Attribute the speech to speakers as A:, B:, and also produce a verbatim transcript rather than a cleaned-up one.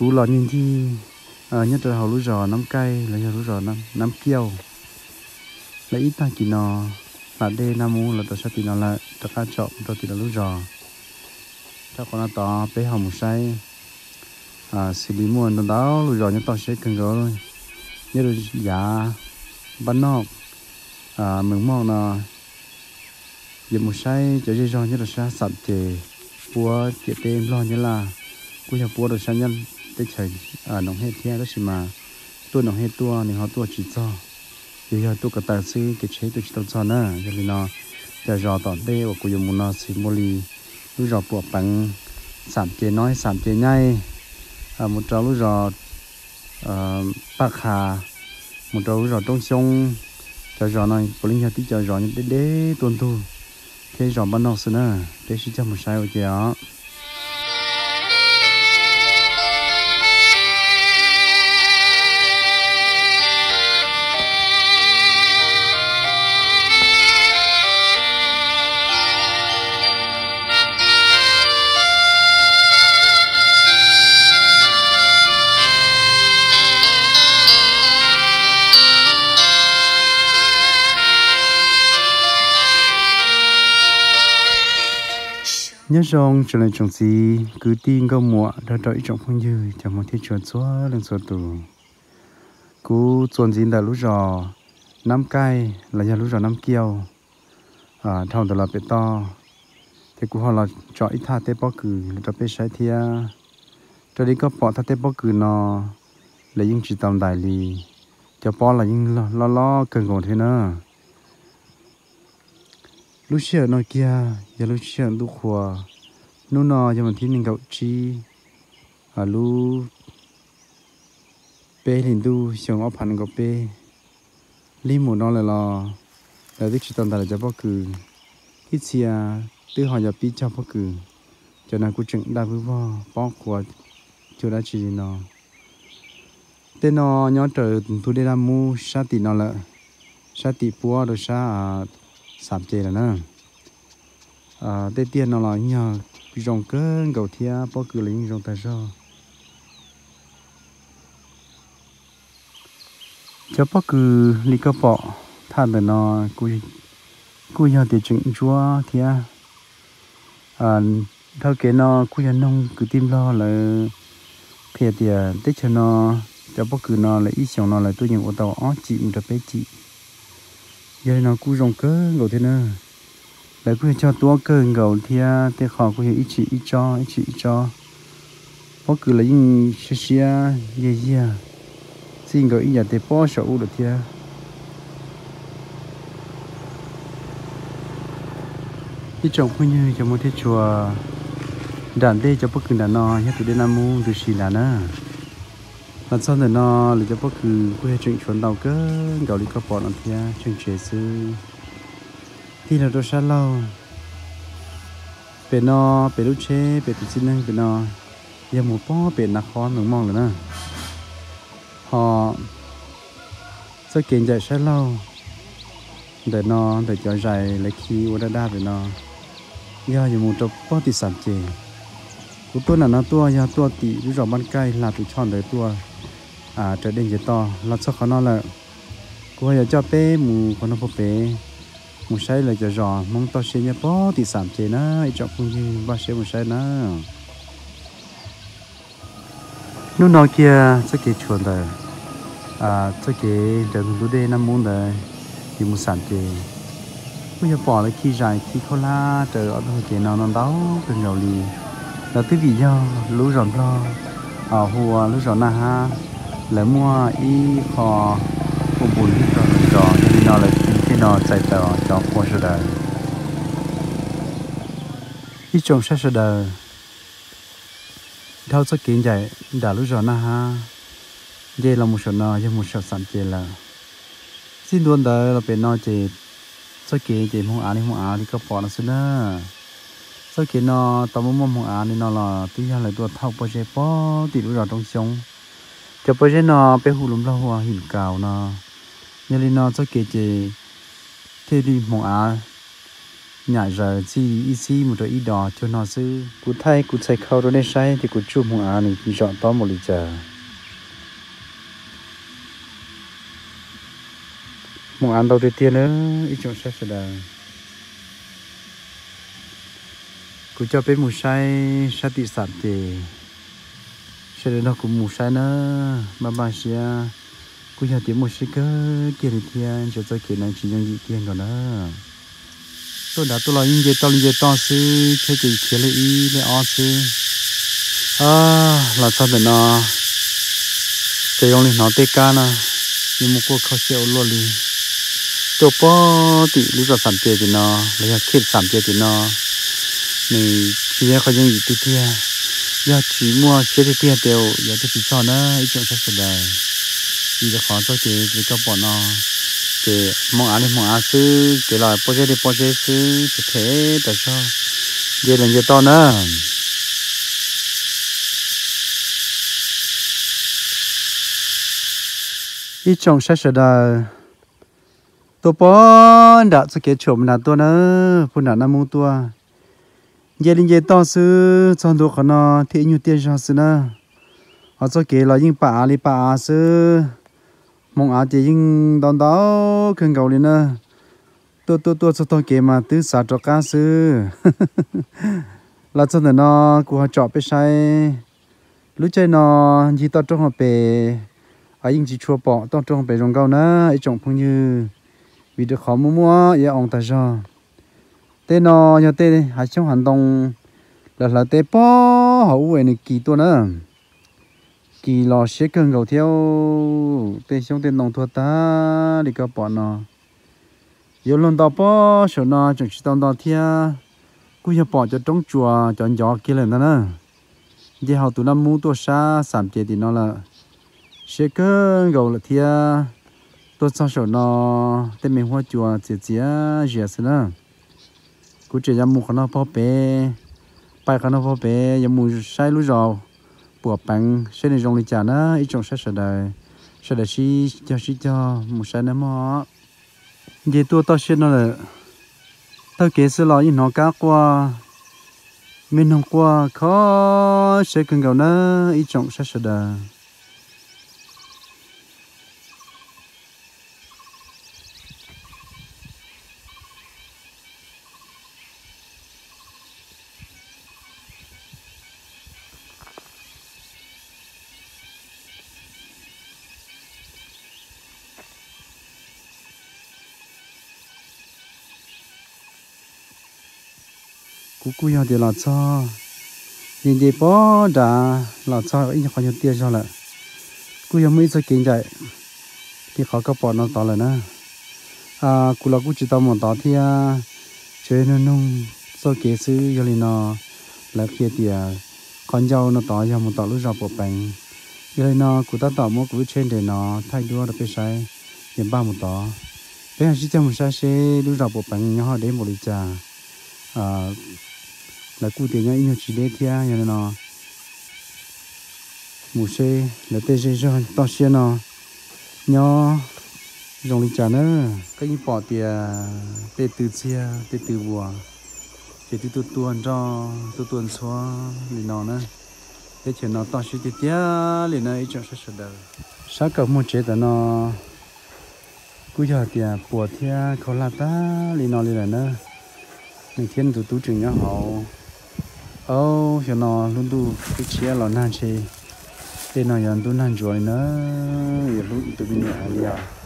A: cú lò nhìn chi ờ nhất là hầu lúa giò nắm cay là hầu lúa giò nắm nắm kiêu là ít ta chỉ nó là đê nam mu là tao sẽ tìm nó là tao cá chọn tao tìm nó lúa giò cho con nó to bé hồng say à xử lý muôn nó đó lúa giò nhất tao sẽ cần rồi nhất là giá bánh nóc à mừng mong là giờ một say cho dây giò nhất là sa sạch thì búa tiệt tên lo như là cú nhà búa được sa nhân tới trời à nông hết theo đó chỉ mà tôi nông hết tua nên họ tua chỉ cho thì giờ tôi có tài sư cái chế tôi chỉ tao cho nữa cho nên nó giờ giò tỏn tê và cú dùng một nó xì moli lúa giò bùa bằng sản chế nói sản chế nhai à một trâu lúa giò bạc hà một trâu lúa giò trong sông cho giò này có linh hoạt tí cho giò như đế đế tuôn thu thế giò ban nọ xưa nữa để chỉ cho một sai ở kia nhớ rằng trở lại trồng gì cứ tin câu mùa đã đợi trong phong như chẳng một thiết chuẩn xóa lên số tù cú chuẩn gì là lúa giò năm cay là nhà lúa giò năm kiêu à thằng đó là bé to thì cú họ là chọn ít tha tép bó cừ cho bé sai thia cho đi có bỏ tha tép bó cừ nó là những chỉ tầm đại lì cho bó là những lo lo, lo cần còn thế nữa lúc xưa nói kia giờ lúc xưa lúc khua nó nọ cho mình thấy mình gạo chi à lu bé liền du xong ốp hành gạo bé li một nó là lo là biết chỉ tận là cho bác cừ ít xia từ họ giờ pi cho bác cừ cho nên cũng chừng đa vui vo bó của chưa đã chỉ nó tên nó nhớ trời thu đi làm mu sát tị nó là sát tị búa rồi sát sạp chè là nè à tết tiền nó là nhờ rong cơn gạo thia bó cừ lính rong tài sao cho bó cừ li cơ bọ than để nó cùi cùi nhờ để chỉnh chúa thia à theo cái nó cùi nhờ nông cứ tim lo là thiệt tiền tết cho nó cho bó cừ nó là ít xong nó là tôi nhận ô tàu ó chị một đợt bé chị giờ nó cùi rong cơn gạo thế nữa để cứ cho tua cơn gạo thia thì họ có thể ít chỉ ít cho ít chỉ ít cho bó cứ lấy những xe xe dễ dễ xin gạo ít giờ thì bó sợ được thia cái trồng cũng như cho một thế chùa đàn đây cho bó cứ đàn nó nhất từ đến năm mu từ xí là nữa lần sau thì nó là cho bó cứ có thể chuyện chuẩn đầu cơn gạo đi có bỏ nó thia chuyện chế sư thì là đồ sao lâu bể nó bể lúc chế bể tự xin năng bể nó giờ một bó bể nạc khó ngừng mong rồi nè họ sẽ kiện chạy sao lâu để nó để cho dài lấy khi ở đây đa bể nó giờ giờ một bó thì sản chè của tôi là nó tua giờ tua tỷ ví dụ ban cây là tụi chọn để tua à trở nên dễ to là sao khó nó là của giờ cho bé mù của nó có bé một sai là cho giò mong to xe nhá bó thì sản chế nó chọn không như ba xe một sai nó lúc nào kia sẽ kể chuồn đời à sẽ kể đừng lúc đây năm môn đời thì một sản chế bây giờ bỏ lại khi dài khi khó la trời ở đâu kể nào nó đau từ nhỏ lì là thứ vì do lú ròn lo ở hùa lú ròn na ha lấy mua y kho của bùn rồi rồi nên nó là khi nó chạy tàu cho qua số đời ít trồng sát số đời thao cho kiến chạy đã lúc rồi na ha đây là một số nó với một số sản chế là xin luôn đời là bên nó chỉ cho kiến chỉ không ăn đi không ăn đi có bỏ nó xin nữa cho kiến nó tao muốn muốn không ăn đi nó là tí ra lại tôi thao bao giờ bỏ thì lúc rồi trong sống cho bao giờ nó bé hù lắm lâu hình cào nó như là nó cho kiến chỉ thế đi mong à nhà giờ chi ít xí một rồi ít đỏ cho nó sư cú thay cú chạy khâu rồi nên sai thì cú chụp một án thì chọn to một lít giờ một án đầu tiên nữa ít chọn sai sẽ là cú cho bé một sai sai tị sạt thì sẽ đến nó cũng một sai nữa mà bà xia cú cho tiếng một sai cơ kia thì thiên cho cho kia này chỉ dùng gì tiền còn nữa tôi đã tôi là những cái to những cái to sư chơi chỉ kia lấy ý lấy o sư à là sao để nó để ông lên nó tê ca nè nhưng một cô khó chịu luôn đi tôi bỏ tỷ lúc giờ sản tiền thì nó lấy hết sản tiền thì nó này chỉ là có những gì tiếp theo giờ chỉ mua chế thì tiền đều giờ tôi chỉ cho nó ít chuyện sẽ xảy ra vì là khó cho chế với cho bọn nó để mong ăn thì mong ăn sư để lại bao giờ thì bao giờ sư để thế để cho giờ là giờ to nữa ít trong sẽ xảy ra tôi bỏ đã sẽ kết chụp là tôi nữa phụ nữ nam mông tôi giờ đến giờ to sư trong đó có nó thì nhiều tiền cho sư nữa họ sẽ kể là những bà ali bà sư mong à thì những đòn đó khẩn cầu lên nữa tôi tôi tôi sẽ tôi kể mà tứ xã cho cá sư là cho nên nó của họ chọnไปใช้lúc chơi nó chỉ tao trong họไปở những chỉ chua bỏ tao trong họไปrong câu nữa ấy trọng phong như vì được khó mua mua vậy ông ta cho tên nó nhà tên hai trong hành động là là tên bỏ họ uổng này kỳตัวnữa kỳ lò sẽ cần cầu theo tên trong tên nông thôn ta đi các bọn nó yêu lần đó bỏ số nó chẳng chỉ tao đó theo cứ giờ bỏ cho trong chùa cho gió kia lên đó nữa giờ họ tụi nó mua tua sa sản tiền thì nó là sẽ cần cầu là theo tôi cho số nó tên mình hoa chùa chỉ chỉ dễ xin nữa cứ chỉ là mua nó bỏ bé bài nó bỏ bé giờ mua sai lúa rồi bùa bằng sẽ nên dùng lịch trả nó ít trong sẽ sẽ đời sẽ đời xí cho xí cho một sai nữa mà giờ tôi tao sẽ nó là tao kể sự lo như nó cá qua mình hôm qua khó sẽ cần cầu nó ít trong sẽ sẽ đời cú cú giờ thì là cho nhìn gì bỏ đã là cho ít khó nhiều tiền cho lại cú giờ mới cho kinh dạy thì khó có bỏ nó to lại nữa à cú là cú chỉ tao một to thì chơi nó nung sau kế sư giờ thì nó là kia thì con dâu nó to giờ một to lúc giờ bộ bánh giờ thì nó cú ta tao mua cú trên để nó thay đua được cái sai hiện ba một to bây giờ chỉ cho một sai xe lúc giờ bộ bánh nhỏ đến một lít trà à là cụ thể nhau nhiều chỉ để thia như nó một xe là tê xe cho to xe nó nhỏ dùng lịch trả nữa cái gì bỏ tiền tê từ xe tê từ bùa tê từ tuần tuần cho tuần tuần xóa liền nó nữa để chuyện nó to xe tê tía liền nó ít cho sẽ sờ đời sáng cầu một chế đó nó cứ giờ tiền bỏ thia khó là ta liền nó liền nữa mình thiên tụi tụi trường nhỏ hậu ô cho nó luôn tu cái chia là nan chơi tên nó nhận tu nan rồi nữa giờ lúc tụi mình nhảy đi à